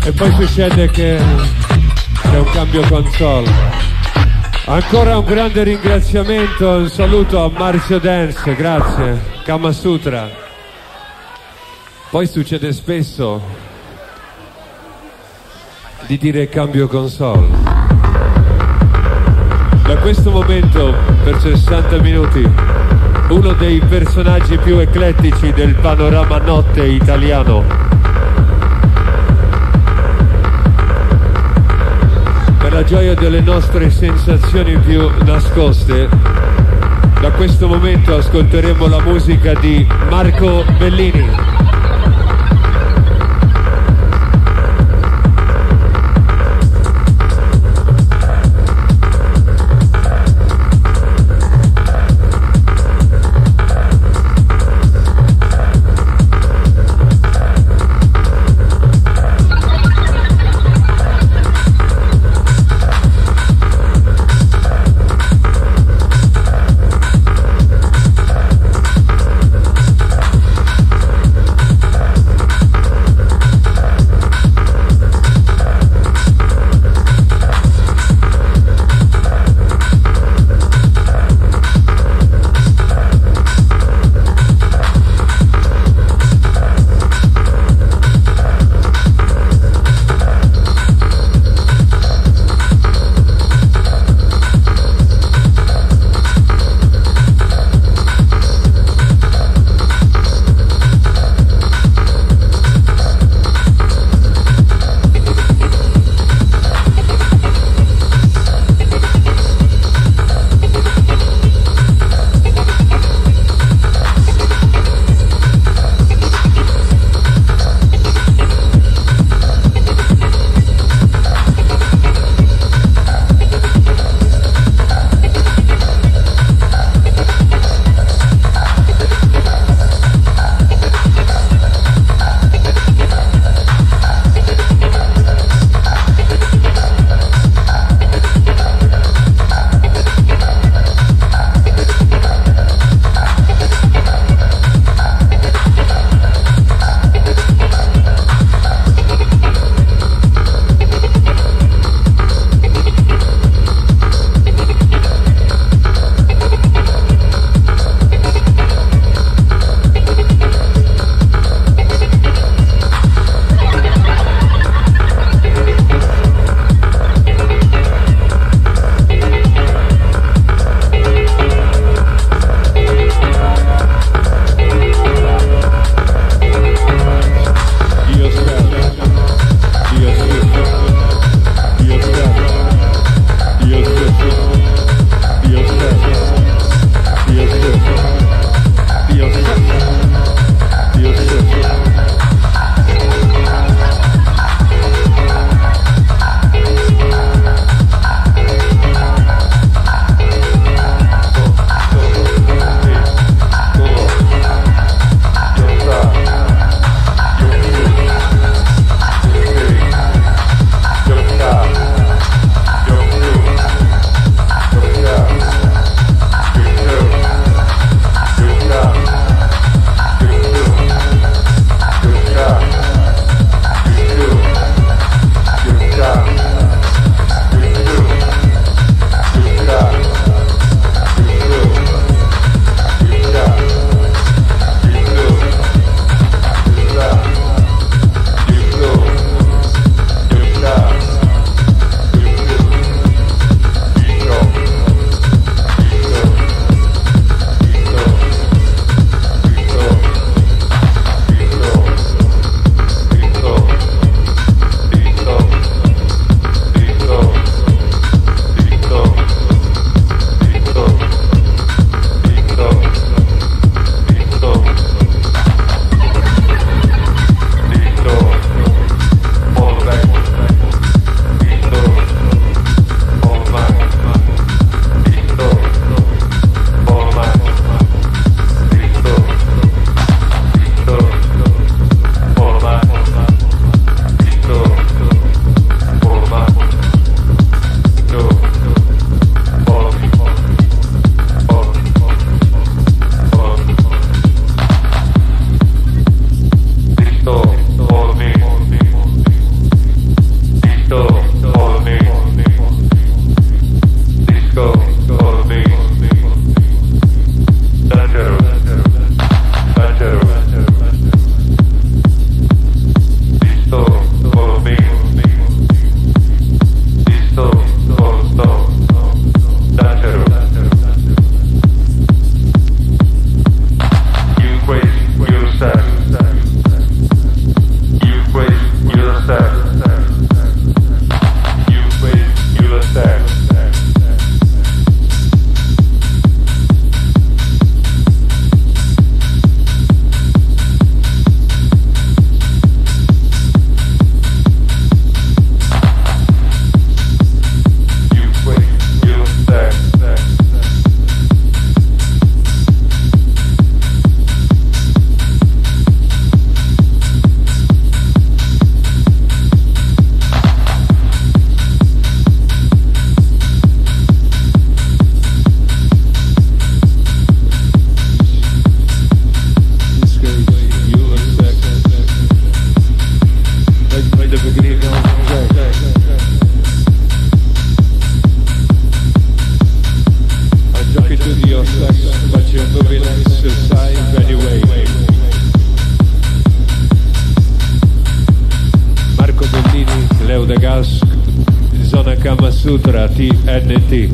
e poi succede che c'è un cambio console. Ancora un grande ringraziamento, un saluto a Marzio Dance, grazie, Kama Sutra. Poi succede spesso di dire cambio console. Da questo momento, per 60 minuti, uno dei personaggi più eclettici del panorama notte italiano. Per la gioia delle nostre sensazioni più nascoste, da questo momento ascolteremo la musica di Marco Bellini. Kamasutra TNT.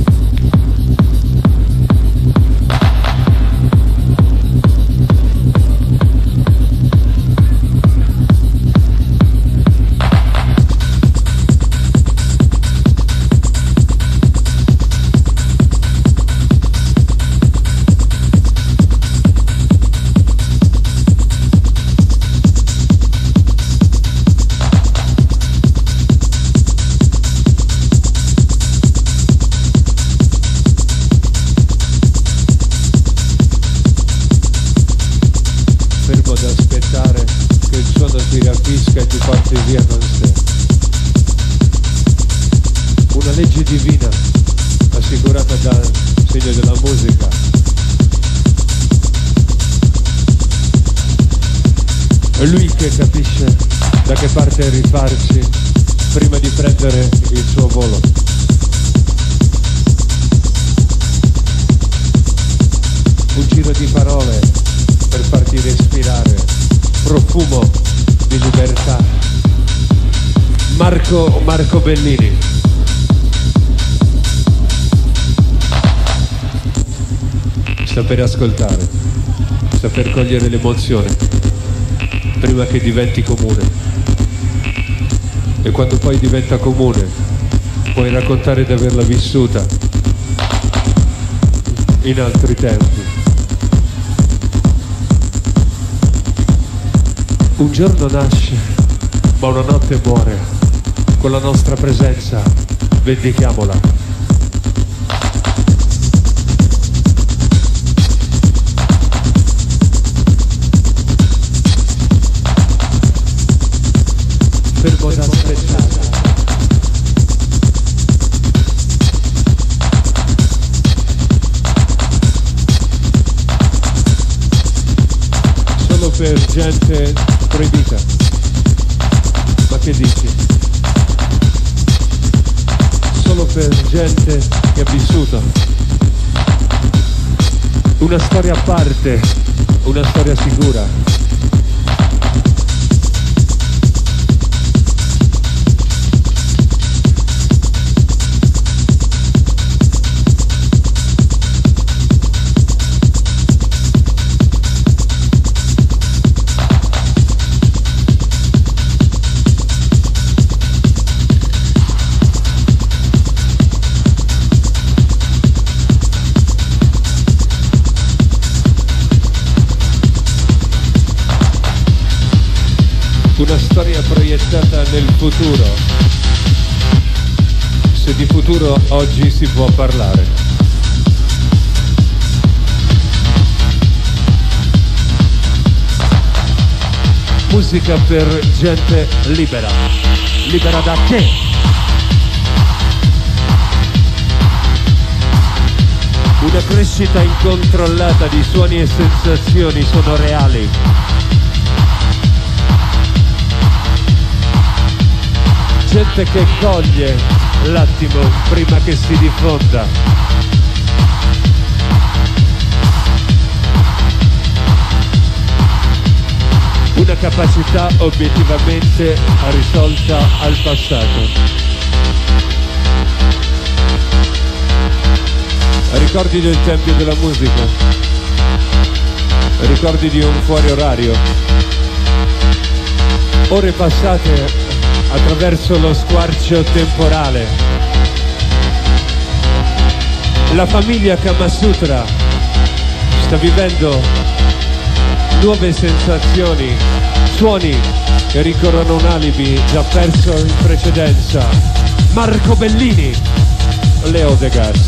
E ti porti via con sé. Una legge divina assicurata dal segno della musica. È lui che capisce da che parte rifarsi prima di prendere il suo volo. Un giro di parole per farti respirare profumo di libertà. Marco Bellini. Sapere ascoltare, saper cogliere l'emozione prima che diventi comune, e quando poi diventa comune puoi raccontare di averla vissuta in altri tempi. Un giorno nasce, ma una notte muore. Con la nostra presenza vendichiamola. Fermo ad aspettare. Solo per gente proibita. Ma che dici? Solo per gente che ha vissuto una storia a parte, una storia sicura. Una storia proiettata nel futuro, se di futuro oggi si può parlare. Musica per gente libera, libera da che? Una crescita incontrollata di suoni e sensazioni sono reali. Gente che coglie l'attimo prima che si diffonda. Una capacità obiettivamente risolta al passato. Ricordi del tempio della musica? Ricordi di un fuori orario? Ore passate attraverso lo squarcio temporale. La famiglia Kamasutra sta vivendo nuove sensazioni, suoni che ricorrono un alibi già perso in precedenza. Marco Bellini, Leo De Gas.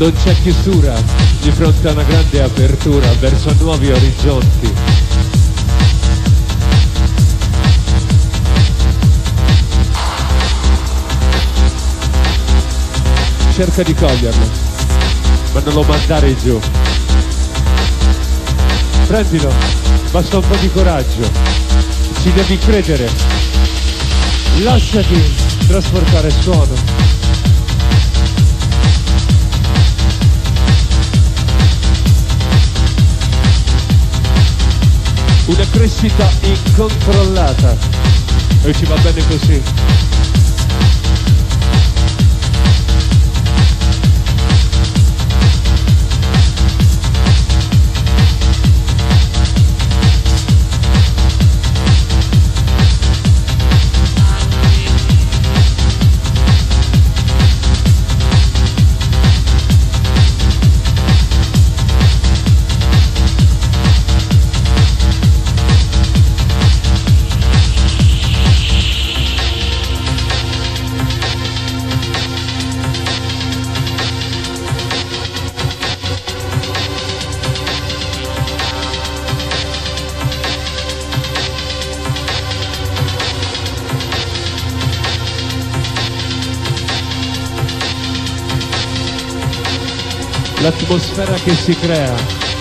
Non c'è chiusura di fronte a una grande apertura verso nuovi orizzonti. Cerca di coglierlo, ma non lo mandare giù. Prendilo, basta un po' di coraggio. Ci devi credere. Lasciati trasportare il suono. Una crescita incontrollata e ci va bene così. L'atmosfera che si crea,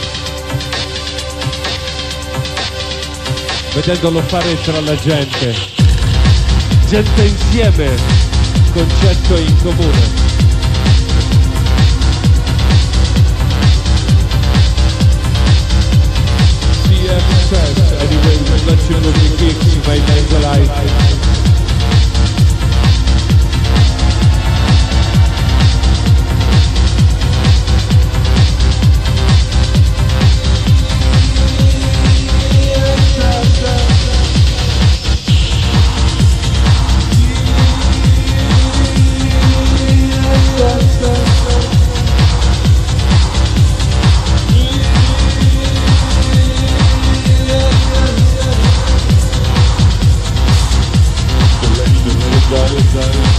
vedendolo fare tra la gente insieme, concetto in comune. CFS, anyway, we'll let you know the gigs you may like. Done.